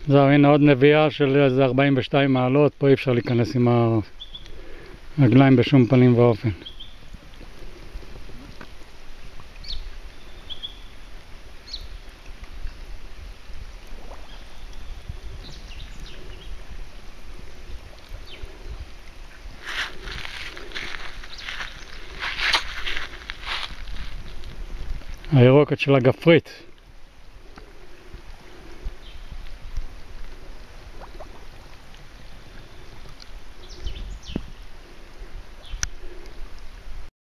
זהו, הנה עוד נביאה של איזה 42 מעלות, פה אי אפשר להיכנס עם הרגליים בשום פנים ואופן. הירוקת של הגפרית.